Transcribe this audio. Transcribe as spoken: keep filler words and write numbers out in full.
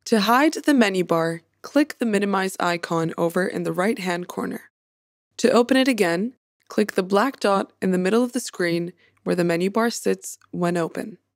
To hide the menu bar, click the minimize icon over in the right-hand corner. To open it again, click the black dot in the middle of the screen where the menu bar sits when open.